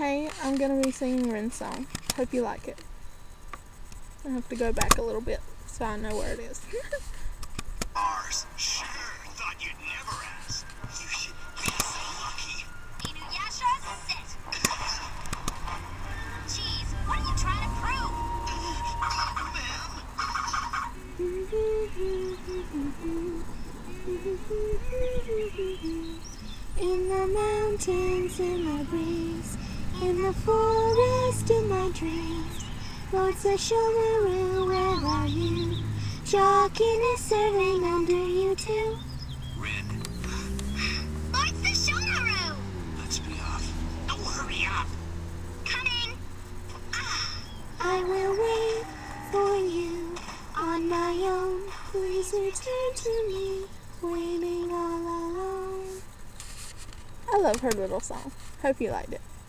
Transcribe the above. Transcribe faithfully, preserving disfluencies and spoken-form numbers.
Hey, I'm gonna be singing Ren's song. Hope you like it. I have to go back a little bit so I know where it is. Ours. Sure, thought you'd never ask. You should be so lucky. Inuyasha, sit. Jeez, what are you trying to prove? In the mountains, in the breeze, in the forest, in my dreams. Lord Sesshomaru, where are you? Jokin is serving under you too. Ren, Lord Sesshomaru! let's be off. Oh, hurry up. Coming! I will wait for you on my own. Please return to me, waiting all alone. I love her little song. Hope you liked it.